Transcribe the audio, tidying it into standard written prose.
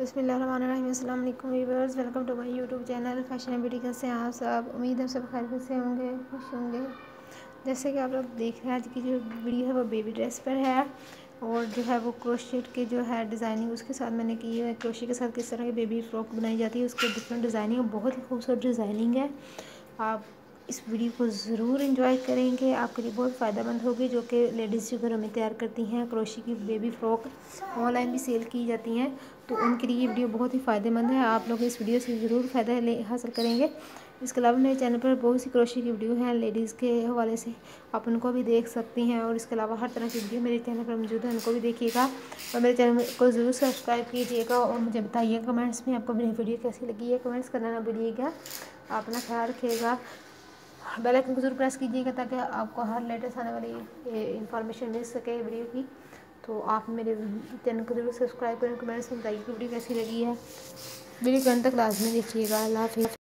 बिस्मिल्लाहिर्रहमानिर्रहीम। अस्सलाम वालेकुम viewers, welcome to my YouTube channel fashion and beauty. कैसे हैं आप सब? उम्मीद है सब खैरियत से होंगे, खुश होंगे। जैसे कि आप लोग देख रहे हैं, आज की जो वीडियो है वो बेबी ड्रेस पर है और जो है वो क्रोशेट के जो है डिज़ाइनिंग उसके साथ मैंने की है। क्रोशे के साथ किस तरह की बेबी फ्रॉक बनाई जाती है उसके डिफरेंट डिज़ाइनिंग, बहुत ही खूबसूरत डिज़ाइनिंग है। आप इस वीडियो को ज़रूर एंजॉय करेंगे, आपके लिए बहुत फ़ायदेमंद होगी। जो कि लेडीज़ जो घरों में तैयार करती हैं क्रोशे की बेबी फ़्रॉक, ऑनलाइन भी सेल की जाती हैं, तो उनके लिए ये वीडियो बहुत ही फ़ायदेमंद है। आप लोग इस वीडियो से ज़रूर फ़ायदा हासिल करेंगे। इसके अलावा मेरे चैनल पर बहुत सी क्रोशे की वीडियो हैं लेडीज़ के हवाले से, आप उनको भी देख सकती हैं। और इसके अलावा हर तरह की वीडियो मेरे चैनल पर मौजूद है, उनको भी देखिएगा और मेरे चैनल को ज़रूर सब्सक्राइब कीजिएगा। और मुझे बताइए कमेंट्स में आपको मेरी वीडियो कैसी लगी है, कमेंट्स करना ना भूलिएगा। आप अपना ख्याल रखिएगा, बेल आइकन को जरूर प्रेस कीजिएगा ताकि आपको हर लेटेस्ट आने वाली इंफॉर्मेशन मिल सके वीडियो की। तो आप मेरे चैनल को जरूर सब्सक्राइब करें, कमेंट्स में बताइए कि वीडियो कैसी लगी है। वीडियो को अंत तक लाजमी देखिएगा। अल्लाह हाफिज़।